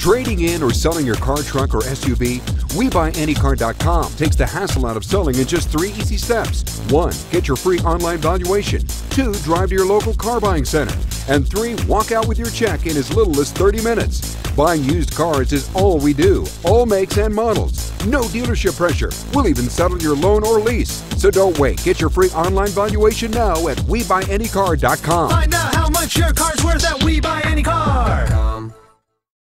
Trading in or selling your car, truck, or SUV? WeBuyAnyCar.com takes the hassle out of selling in just 3 easy steps. 1. Get your free online valuation. 2. Drive to your local car buying center. And 3. Walk out with your check in as little as 30 minutes. Buying used cars is all we do. All makes and models. No dealership pressure. We'll even settle your loan or lease. So don't wait. Get your free online valuation now at WeBuyAnyCar.com. Find out how much your car's worth at WeBuyAnyCar.